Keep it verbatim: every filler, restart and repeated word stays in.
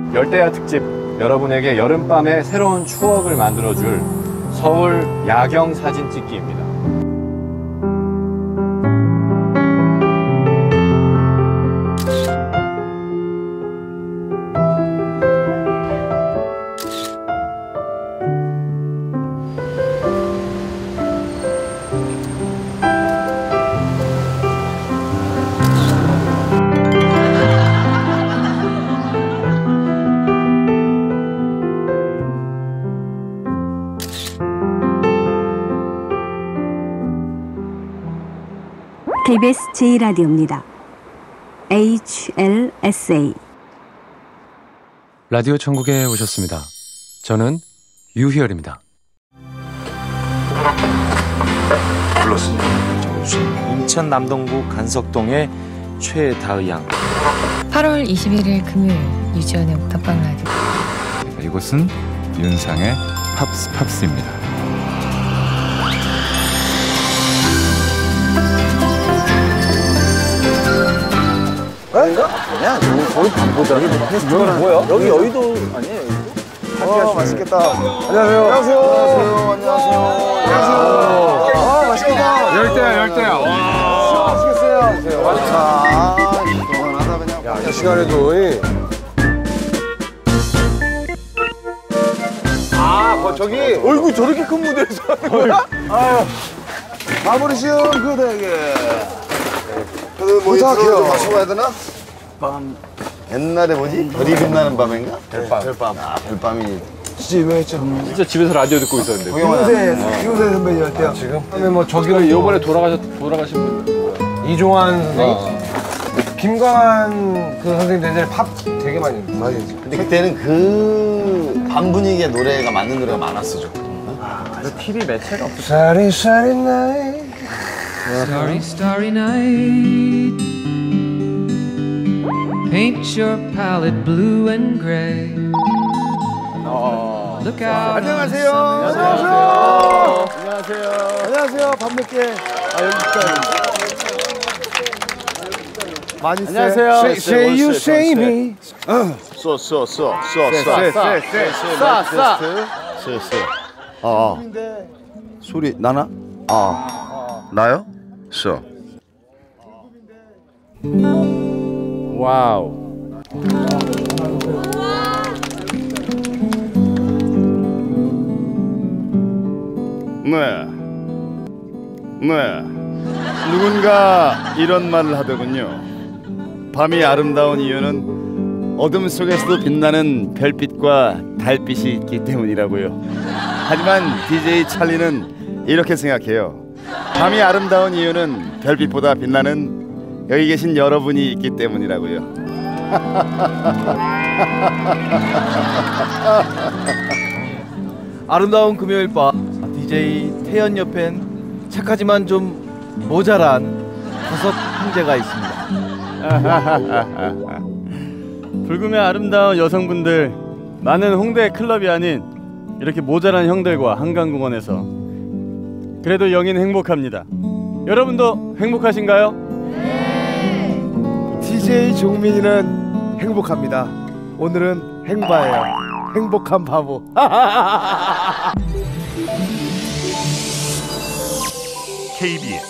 열대야 특집, 여러분에게 여름밤의 새로운 추억을 만들어줄 서울 야경 사진 찍기입니다. 케이비에스 제이 라디오입니다. 에이치엘에스에이 라디오 천국에 오셨습니다. 저는 유희열입니다. 불렀습니다. 인천 남동구 간석동의 최다의양. 팔월 이십일일 금요일 유지연의 옥탑방 라디오. 이곳은 윤상의 팝스 팝스입니다. 아닌가? 아니야, 거의 밤보다. 이건 뭐야? 여기 여의도 아니에요? 와, 맛있겠다. 안녕하세요. 안녕하세요. 안녕하세요. 안녕하세요. 아, 맛있겠다. 열대야, 열대야. 와. 맛있겠어요. 아, 시원하다 그냥. 야, 이 시간에도. 아, 뭐 저기. 어이구, 저렇게 큰 무대에서 하는 거야? 아유. 마무리 시험 그거다, 이게. 그 뭐지? 들어서 마시고 가야 되나? 밤. 옛날에 뭐지? 별이 빛나는 밤인가? 별밤. 별밤. 아, 별밤이. 진짜 유명했죠. 진짜 집에서 라디오 듣고 있었는데. 이문세, 이문세 선배님 할 때요. 지금? 그다음에 뭐 저기는 이번에 돌아가셨, 돌아가신 분. 이종환 선생님. 김광한 그 선생님도 옛날에 팝 되게 많이 많이 했죠. 근데 그때는 그 밤 분위기의 노래가 맞는 노래가 많았어, 좀. 아, 티비 매체가 없어. Starry, starry night. Starry, starry night. Paint your palette blue and gray. 어. Look out. 안녕하세요. 안녕하세요. 안녕하세요. 안녕하세요. 밤늦게. 아, 여기 있다. 많이 안녕하세요. Say, say you, say me. 쏘, 쏘, 쏘, 쏘, 쏘. 쎄, 쎄, 쎄. 싸, 싸. 쎄, 쎄. 어. 소리 나나? 아. 나요? 쏘. 와우. 네. 네. 누군가 이런 말을 하더군요. 밤이 아름다운 이유는 어둠 속에서도 빛나는 별빛과 달빛이 있기 때문이라고요. 하지만 디제이 찰리는 이렇게 생각해요. 밤이 아름다운 이유는 별빛보다 빛나는 여기 계신 여러분이 있기 때문이라고요. 아름다운 금요일 밤 디제이 태연 옆엔 착하지만 좀 모자란 다섯 형제가 있습니다. 불금의 아름다운 여성분들, 많은 홍대 클럽이 아닌 이렇게 모자란 형들과 한강공원에서 그래도 영희는 행복합니다. 여러분도 행복하신가요? 네. 디제이 종민이는 행복합니다. 오늘은 행바예요. 행복한 바보. 케이비에스